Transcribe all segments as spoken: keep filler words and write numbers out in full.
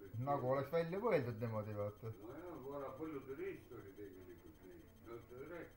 nagu oleks välja mõeldud niimoodi, vaata. No jah, vara põllude riist oli tegelikult nii. No ta rääk.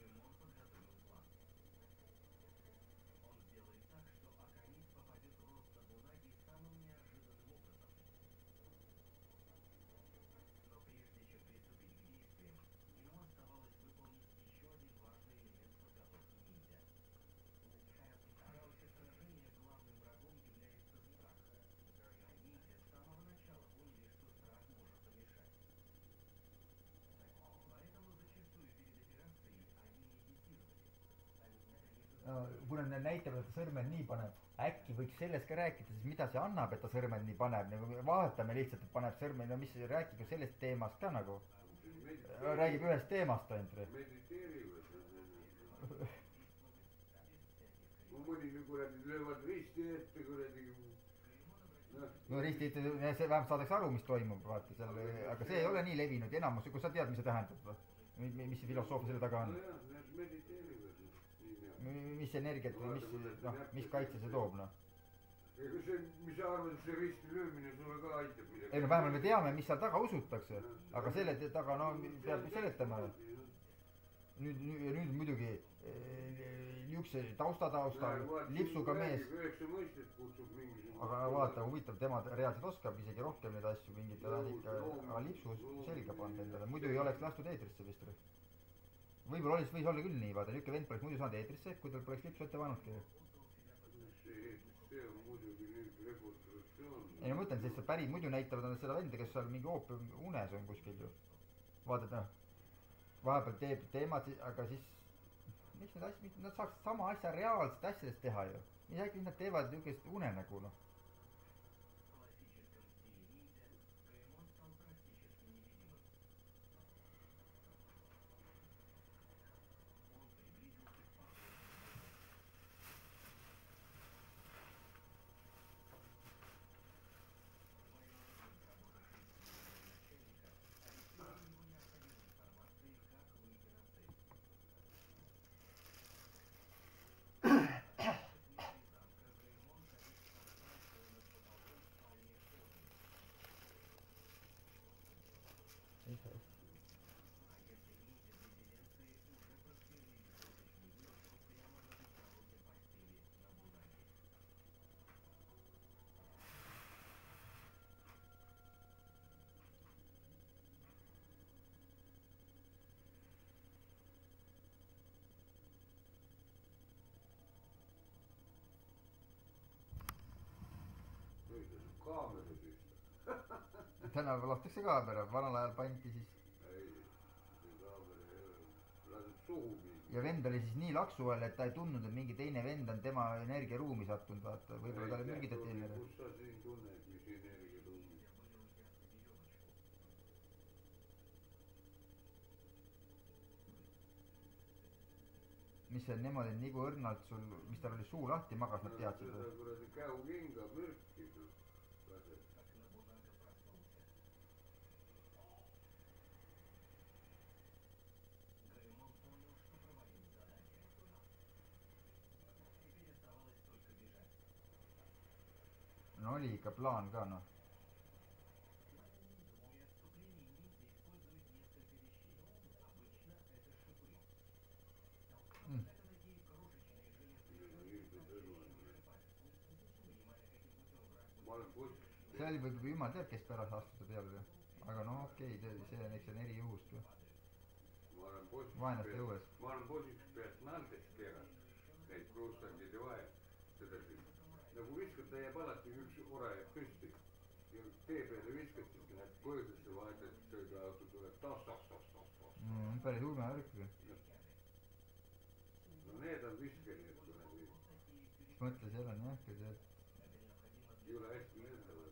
No, kuna need näitavad, et ta sõrmed nii paneb, äkki võiks sellest ka rääkida, siis mida see annab, et ta sõrmed nii paneb, nagu vaatame lihtsalt, et paneb sõrmed, no mis rääkige sellest teemast ka nagu, räägib ühest teemast ainult. Mediteerivad. No mõni nüüd kuradi löövad risti ette kuradi. No risti ette, see vähemalt saadaks aru, mis toimub, vaata seal, aga see ei ole nii levinud, enamus, kui sa tead, mis see tähendab, mis see filosoofia selle taga on. No jah, need mediteerivad. Mis energiat või mis, noh, mis kaitse see toob, noh? Ega see, mis sa arvad, see risti löömine sulle ka aitab midagi? Ei no vähemalt me teame, mis seal taga usutakse, aga selle taga, no peab seletama. Nüüd, nüüd muidugi niisuguse tausta tausta, lipsuga mees. Aga vaata, huvitav, tema reaalselt oskab isegi rohkem neid asju, mingid ikka lipsu selga pannud endale, muidu ei oleks lastud eetrisse vist. Võib-olla oleks, võis olla küll nii, vaata, niisugune vend poleks muidu saanud eetrisse, kui tal poleks lipsu ette vanudki. See on muidugi nüüd rekonstruktsioon. Ei no mõtlen, sest päris muidu näitavad nad seda venda, kes seal mingi oopium unes on kuskil ju. Vaatad, noh, vahepeal teeb teemad, aga siis miks need asjad, nad saaks sama asja reaalselt asjadest teha ju. Mis äkki nad teevad niisugust unenägu, noh. Kaamera siis. Tänapäeval lastakse kaamera, vanal ajal pandi siis. Ei, see kaamera ei ole, lased suhu mingi. Ja vend oli siis nii laksu all, et ta ei tundnud, et mingi teine vend on tema energiaruumi sattunud, vaata, võib-olla ta oli mürgitati enne. Kus sa siin tunned, mis energiaruumi? Mis see niimoodi nagu õrnalt sul, mis tal oli suu lahti magas, nad teadsid? Seda kuradi käukinga mürki lased. No oli ikka plaan ka, noh. Mm. See oli võib-olla jumal teab, kes pärast astuda peale. Aga no okei, okay, see on, eks see on eri juhust ju. Vaenate õues. Ma olen poisiks peast naldest keerad, neid kruustangide vahel. Seda siin. Nagu viskad, ta jääb alati üks ora jääb püsti. Ja tee peale viskad, siis läheb põõdesse vahet, et sõida auto tuleb taas, taas, taas, taas, taas. Mm, päris ulme värk. No need on viskerid kuradi. Mõtle, seal on jah, kui see... Ei ole hästi lendavad.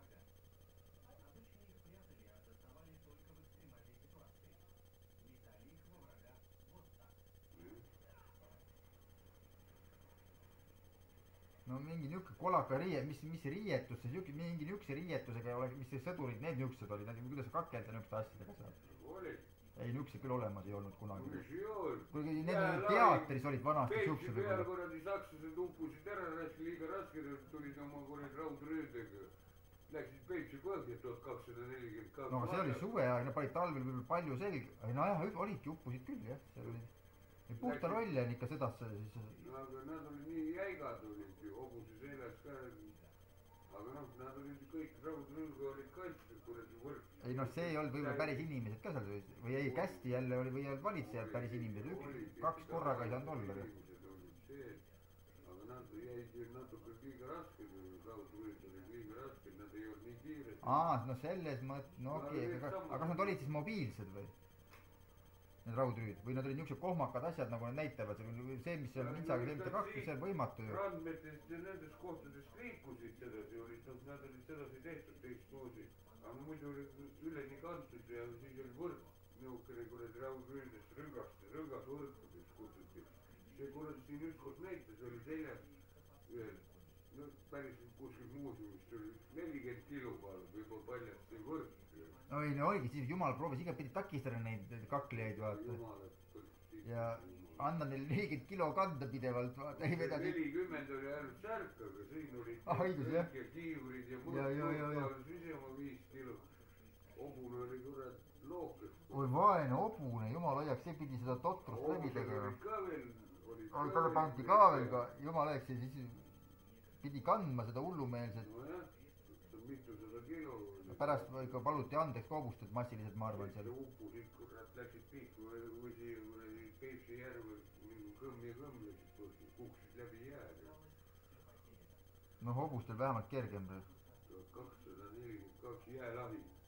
No mingi niuke kolaka riie, mis, mis riietus, see niuke, mingi niukse riietusega, mis see sõdurid, need niuksed olid, kuidas kakelda niukeste asjadega seal? Oli. Ei, niukse küll olemas ei olnud kunagi. Mis ei olnud? Kuigi need teatris olid vanasti siuksed. Peetsi peal kuradi sakslased uppusid ära, raske liiga raske, tulid oma kuradi raudröödega. läksid Peipsi põhja tuhat kakssada nelikümmend kaks. no aga see oli suveaeg, nad panid talvel võib-olla palju selg-, nojah, olidki, uppusid küll jah, seal oli puhta rolli on ikka sedasse siis. no aga nad olid nii jäigad olid ju, hobuse seljas ka. aga noh, nad olid kõik raudrõõga olid kaitstud, kuradi võrk. ei noh, see ei olnud võib-olla päris inimesed ka seal või ei, kästi jälle oli või ei olnud valitsejad päris inimesed, üks, kaks korraga ei saanud olla. inimesed olid see, aga nad jäid ju natuke liiga rasked, raudrõõd oli liiga rasked, nad ei olnud nii kiired. aa, no selles mõttes, no okei okay,, aga, aga kas nad olid siis mobiilsed või? Need raudrüüd või nad olid niisugused kohmakad asjad, nagu nad näitavad, see, mis seal Mintsaga, see, mis ta kaktus, see on võimatu ju. randmetest ja nendest kohtadest liikusid sedasi, olid, noh, nad olid sedasi tehtud teistmoodi. aga muidu oli üleni kantud ja siis oli võrk, niisugune kuradi raudrüüdest rõgast, rõgas võrkudest kutsuti. see kuradi siin ükskord näitas, oli seljas ühel, no päris kuskil muuseumist oli nelikümmend kilo peal, võib-olla paljast see võrk. no ei, no oligi, siis jumal proovis igatpidi takistada neid kaklejaid, vaata. ja anda neil nelikümmend kilo kanda pidevalt, vaata, ei vedanud. nelikümmend oli ainult särk, aga siin olid ah, õigus, jah. ja kiivurid ja ja, ja, ja, ja. siis oma viis kilo. hobune oli kurat lookas. oi vaene hobune, jumal hoiaks, see pidi seda totrust läbi tegema. olid ka veel, olid oi, talle pandi ka veel ka, jumal hoiaks, ja siis pidi kandma seda hullumeelset. nojah, mitusada kilo. pärast ikka paluti andeks ka hobustet massiliselt, ma arvan seal. uppusid, kurat, läksid pihku või siia kuradi Peipsi järve, kõmm ja kõmm läksid põhja, kukkusid läbi jääd. no hobustel vähemalt kergem. kakssada nelikümmend kaks jäälahi.